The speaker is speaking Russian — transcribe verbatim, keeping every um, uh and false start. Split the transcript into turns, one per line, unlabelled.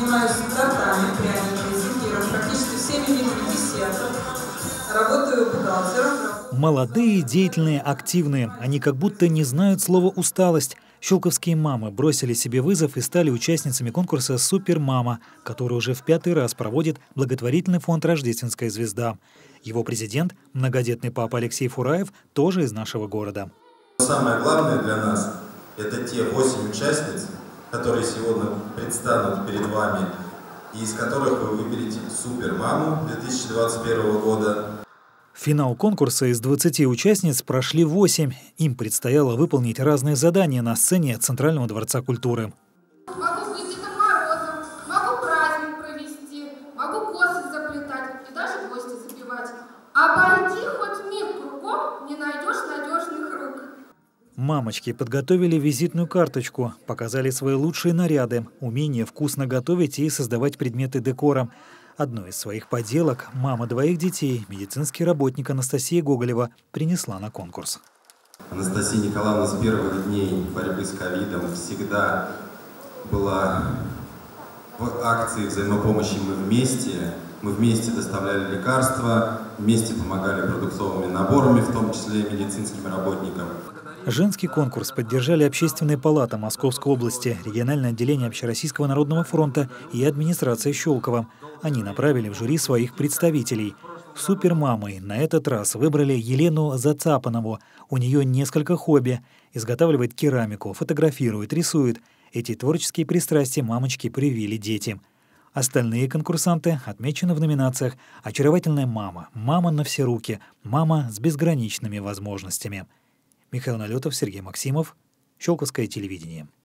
Занимаюсь тортами, пряниками, зефиром, практически всеми видами десертов. Работаю бухгалтером.
Молодые, деятельные, активные. Они как будто не знают слова «усталость». Щелковские мамы бросили себе вызов и стали участницами конкурса «Супермама», который уже в пятый раз проводит благотворительный фонд «Рождественская звезда». Его президент, многодетный папа Алексей Фураев, тоже из нашего города.
Самое главное для нас – это те восемь участниц, которые сегодня предстанут перед вами, и из которых вы выберете «Супермаму» две тысячи двадцать первого года.
Финал конкурса из двадцати участниц прошли восемь. Им предстояло выполнить разные задания на сцене Центрального дворца культуры.
Могу быть Дедом Морозом, могу праздник провести, могу косы заплетать и даже гости забивать. Обойди хоть мир кругом, не найдешь надежных рук.
Мамочки подготовили визитную карточку, показали свои лучшие наряды, умение вкусно готовить и создавать предметы декора. Одну из своих поделок мама двоих детей, медицинский работник Анастасия Гоголева, принесла на конкурс.
Анастасия Николаевна с первых дней борьбы с ковидом всегда была в акции взаимопомощи «Мы вместе». Мы вместе доставляли лекарства, вместе помогали продуктовыми наборами, в том числе медицинским работникам.
Женский конкурс поддержали Общественная палата Московской области, региональное отделение Общероссийского народного фронта и администрация Щелково. Они направили в жюри своих представителей. Супермамой на этот раз выбрали Елену Зацапанову. У нее несколько хобби. Изготавливает керамику, фотографирует, рисует. Эти творческие пристрастия мамочки привили дети. Остальные конкурсанты отмечены в номинациях «Очаровательная мама», «Мама на все руки», «Мама с безграничными возможностями». Михаил Налетов, Сергей Максимов, Щелковское телевидение.